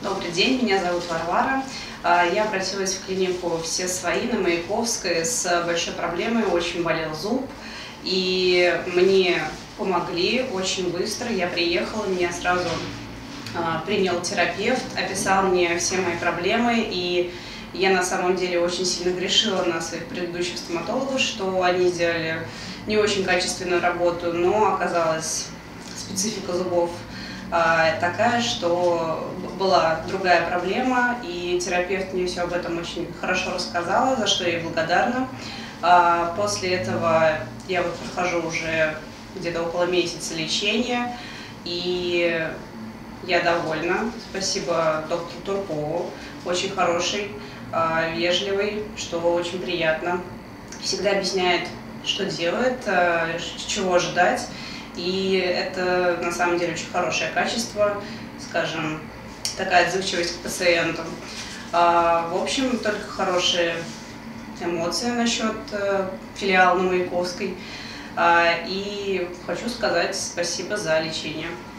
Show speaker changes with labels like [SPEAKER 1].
[SPEAKER 1] Добрый день, меня зовут Варвара. Я обратилась в клинику «Все свои» на Маяковской с большой проблемой. Очень болел зуб, и мне помогли очень быстро. Я приехала, меня сразу принял терапевт, описал мне все мои проблемы, и я на самом деле очень сильно грешила на своих предыдущих стоматологов, что они сделали не очень качественную работу, но оказалось, специфика зубов такая, что была другая проблема, и терапевт мне все об этом очень хорошо рассказала, за что я ей благодарна. После этого я прохожу уже где-то около месяца лечения, и я довольна. Спасибо доктору Туркову, очень хороший, вежливый, что очень приятно. Всегда объясняет, что делает, чего ожидать. И это на самом деле очень хорошее качество, скажем, такая отзывчивость к пациентам. В общем, только хорошие эмоции насчет филиала на Маяковской. И хочу сказать спасибо за лечение.